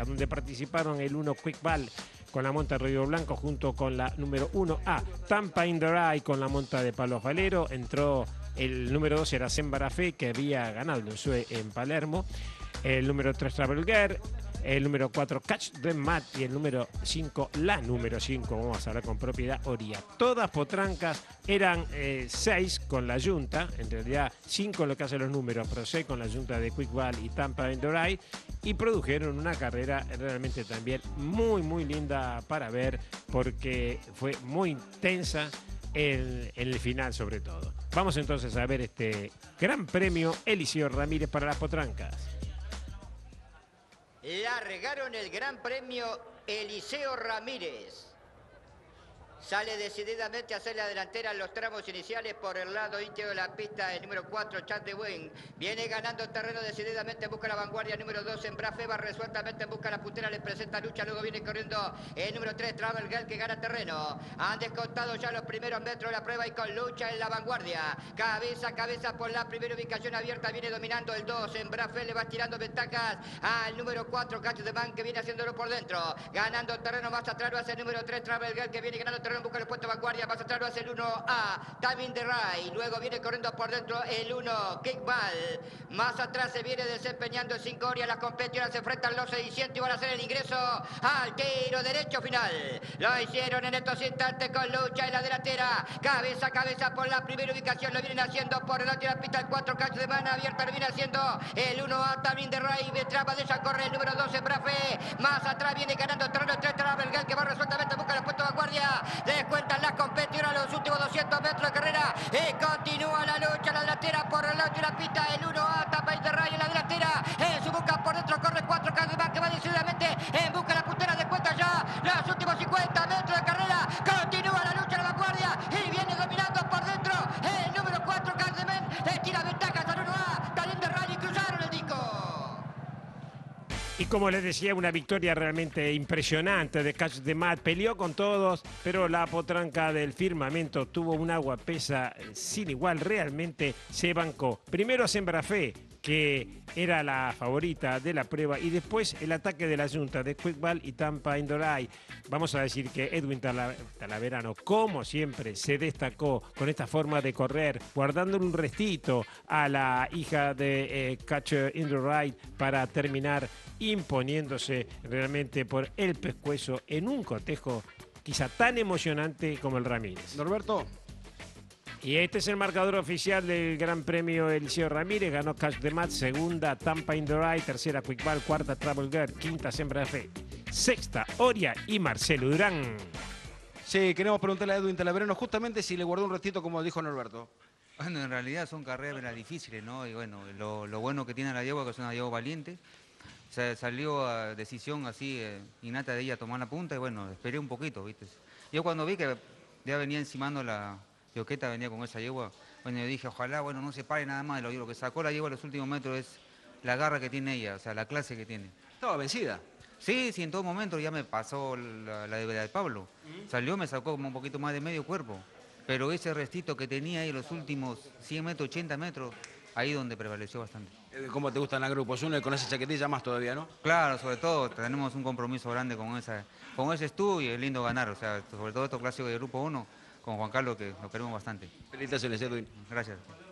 donde participaron el 1 Quick Ball con la monta Río Blanco junto con la número 1A Tampa in the Rye con la monta de Palo Valero. Entró el número 2 era Sembarafé, que había ganado el Sue en Palermo. El número 3 Travel Girl, el número 4 Catch the Mat y el número 5, la número 5, vamos a hablar con propiedad, Oria. Todas potrancas, eran 6 con la yunta, en realidad 5 en lo que hacen los números, pero 6 con la yunta de Quick Ball y Tampa in the Rye, y produjeron una carrera realmente también muy linda para ver, porque fue muy intensa en el final sobre todo. Vamos entonces a ver este gran premio Eliseo Ramírez para las potrancas. Largaron el Gran Premio Eliseo Ramírez. Sale decididamente a hacer la delantera en los tramos iniciales por el lado íntimo de la pista el número 4, Chad de Wing. Viene ganando terreno decididamente, busca la vanguardia. Número 2, Embrafe, va resueltamente, busca la puntera, le presenta lucha. Luego viene corriendo el número 3, Travel Girl, que gana terreno. Han descontado ya los primeros metros de la prueba y con lucha en la vanguardia. Cabeza a cabeza por la primera ubicación abierta. Viene dominando el 2, Embrafe, le va tirando ventajas al número 4, Catch the Man, que viene haciéndolo por dentro. Ganando terreno más atrás, lo hace el número 3, Travel Girl, que viene ganando terreno, busca el puesto de vanguardia, más atrás lo hace el 1A, Time in the Rye, luego viene corriendo por dentro el 1, Kick Ball, más atrás se viene desempeñando el 5 Oria, las competidoras se enfrentan los 600 y van a hacer el ingreso al tiro derecho final. Lo hicieron en estos instantes con lucha en la delantera, cabeza a cabeza por la primera ubicación, lo vienen haciendo por delante de la pista el 4, Catch de Man abierta, lo viene haciendo el 1A, Time in the Rye, detrás de ella corre el número 2, Embrafe, más atrás viene ganando terreno el 3, Travel Girl, que va resueltamente, busca el puesto de vanguardia, descuentan las competidoras los últimos 200 metros de carrera y continúa la lucha, la delantera por el lado de la pista, el 1A, Tampa in the Rye en la delantera, en su busca por dentro corre 4 Cademac, que va decididamente en busca de la puntera, descuenta ya los últimos 50 metros de carrera, continúa la lucha, la vanguardia y viene dominando por dentro el número 4 Cademac, le tira ventajas al 1A, Tampa in the Rye y cruzaron el disco. Y como les decía, una victoria realmente impresionante de Catch the Mat. Peleó con todos, pero la potranca del Firmamento tuvo un agua pesa sin igual. Realmente se bancó. Primero a Sembrafé, que era la favorita de la prueba, y después el ataque de la Junta de Quick Ball y Tampa in the Rye. Vamos a decir que Edwin Talaverano, como siempre, se destacó con esta forma de correr, guardándole un restito a la hija de Catch in the Rye para terminar imponiéndose realmente por el pescuezo en un cotejo quizá tan emocionante como el Ramírez. Norberto. Y este es el marcador oficial del Gran Premio Eliseo Ramírez. Ganó Catch the Mat, segunda Tampa in the Rye, tercera Quick Ball, cuarta Travel Girl, quinta Sembrafé, sexta Oria y Marcelo Durán. Sí, queremos preguntarle a Edwin Talaverano justamente si le guardó un ratito como dijo Norberto. Bueno, en realidad son carreras difíciles, ¿no? Y bueno, lo bueno que tiene la yegua, que es una yegua valiente. Se salió a decisión así, innata de ella tomar la punta y bueno, esperé un poquito, ¿viste? Yo cuando vi que ya venía encimando la yoqueta, venía con esa yegua, bueno, yo dije, ojalá, bueno, no se pare nada más. Lo que sacó la yegua en los últimos metros es la garra que tiene ella, o sea, la clase que tiene. Estaba vencida. Sí, en todo momento ya me pasó la de Pablo. Salió, me sacó como un poquito más de medio cuerpo. Pero ese restito que tenía ahí los últimos 100 metros, 80 metros, ahí donde prevaleció bastante. ¿Cómo te gustan las grupos 1 y con esa chaquetilla más todavía, no? Claro, sobre todo tenemos un compromiso grande con ese estudio y es lindo ganar. O sea, sobre todo estos clásicos de grupo 1, con Juan Carlos, que lo queremos bastante. Felicitaciones, Edwin. Gracias.